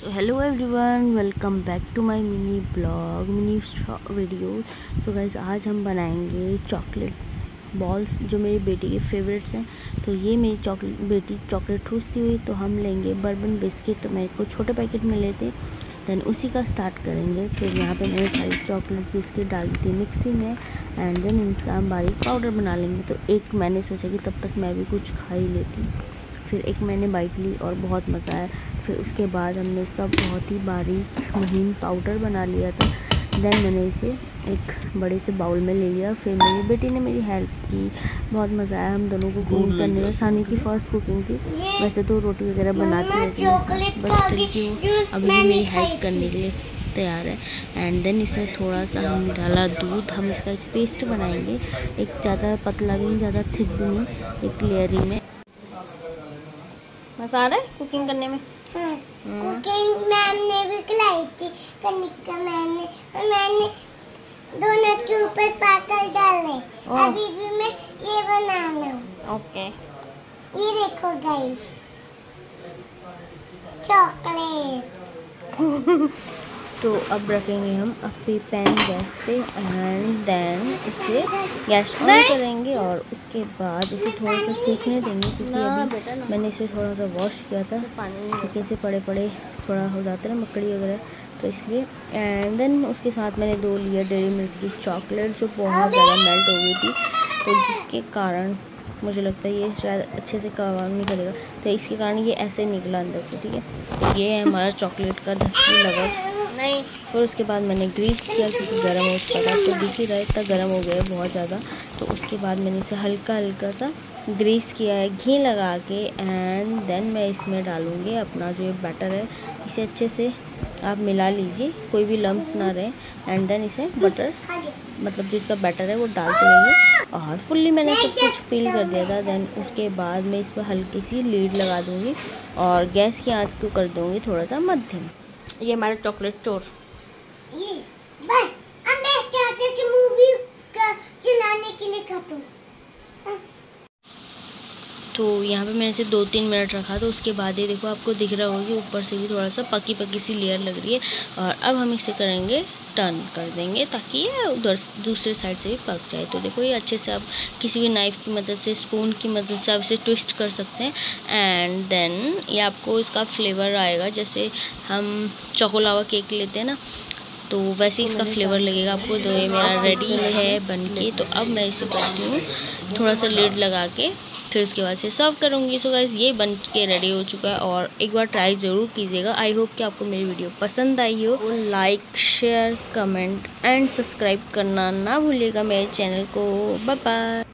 तो hello everyone, welcome back to my mini blog mini video. तो guys आज हम बनाएंगे चॉकलेट्स बॉल्स जो मेरी बेटी के फेवरेट्स हैं। तो ये मेरी बेटी चॉकलेट ठूसती हुई, तो हम लेंगे बर्बन बिस्किट। तो मेरे को छोटे पैकेट में लेते, देन उसी का स्टार्ट करेंगे। फिर यहाँ पे मैंने सारी चॉकलेट्स बिस्किट डाल दी थी मिक्सी में, एंड देन इसका हम बारीक पाउडर बना लेंगे। तो एक मैंने सोचा कि तब तक मैं भी कुछ खा ही लेती, फिर एक मैंने बाइट ली और बहुत मज़ा आया। फिर उसके बाद हमने इसका बहुत ही बारीक महीन पाउडर बना लिया था। देन मैंने इसे एक बड़े से बाउल में ले लिया। फिर मेरी बेटी ने मेरी हेल्प की, बहुत मज़ा आया हम दोनों को कुकिंग करने में। सानी की फर्स्ट कुकिंग थी, वैसे तो रोटी वगैरह बनाती रहती है, बस तरीके अभी भी मेरी हेल्प करने के लिए तैयार है। एंड देन इसमें थोड़ा सा हमने डाला दूध। हम इसका एक पेस्ट बनाएंगे, एक ज़्यादा पतला भी नहीं, ज़्यादा थिक भी नहीं, एक लेयरी में। मज़ा आ रहा है कुकिंग करने में। हाँ, कुकिंग मैम ने भी खिलाई थी, कनिका मैम ने, और मैंने डोनट के ऊपर पाकल डाले। अभी भी मैं ये बनाना हूँ। ओके, ये देखो गाइस, चॉकलेट। तो अब रखेंगे हम अपनी पैन गैस पे, एंड देन इसे गैस ऑन करेंगे और उसके बाद इसे थोड़ा सा सूखने देंगे, क्योंकि अभी मैंने इसे थोड़ा सा वॉश किया था, क्योंकि इसे पड़े पड़े थोड़ा हो जाते हैं ना मकड़ी वगैरह, तो इसलिए। एंड देन उसके साथ मैंने 2 लिया डेयरी मिल्क की चॉकलेट, जो बहुत ज़्यादा मेल्ट हो गई थी, तो जिसके कारण मुझे लगता है ये शायद अच्छे से काम नहीं करेगा, तो इसके कारण ये ऐसे निकला अंदर से। ठीक है, तो ये है हमारा चॉकलेट का धस्सी लगा नहीं। फिर उसके बाद मैंने ग्रीस किया, क्योंकि गर्म हो चुका था, तो दिख ही रहा है इतना गर्म हो गया है बहुत ज़्यादा। तो उसके बाद मैंने इसे हल्का हल्का सा ग्रीस किया है घी लगा के, एंड देन मैं इसमें डालूँगी अपना जो ये बैटर है। इसे अच्छे से आप मिला लीजिए, कोई भी लम्स ना रहे, एंड देन इसे बटर मतलब जिसका बैटर है वो डालते रहिए। और फुल्ली मैंने सब कुछ फिल कर दिया था। देन उसके बाद मैं इस पर हल्की सी लीड लगा दूँगी और गैस की आंच को कर दूँगी थोड़ा सा मध्यम। ये हमारा चॉकलेट चोर। ये बस अब मैं चाचा से मूवी का चलाने के लिए खाता हूँ। तो यहाँ पे मैंने इसे 2-3 मिनट रखा, तो उसके बाद ये देखो आपको दिख रहा होगा कि ऊपर से भी थोड़ा सा पकी पकी सी लेयर लग रही है। और अब हम इसे करेंगे टर्न कर देंगे, ताकि ये उधर दूसरे साइड से भी पक जाए। तो देखो ये अच्छे से आप किसी भी नाइफ़ की मदद से, स्पून की मदद से आप इसे ट्विस्ट कर सकते हैं। एंड देन ये आपको इसका फ्लेवर आएगा, जैसे हम चोकोलावा केक लेते हैं ना, तो वैसे इसका फ्लेवर लगेगा आपको। तो ये मेरा रेडी है बनके। तो अब मैं इसे करती हूँ थोड़ा सा लिड लगा के, फिर उसके बाद से सर्व करूँगी। सो गाइस ये बन के रेडी हो चुका है, और एक बार ट्राई ज़रूर कीजिएगा। आई होप कि आपको मेरी वीडियो पसंद आई हो। Like, share, comment and subscribe करना ना भूलिएगा मेरे चैनल को। Bye bye.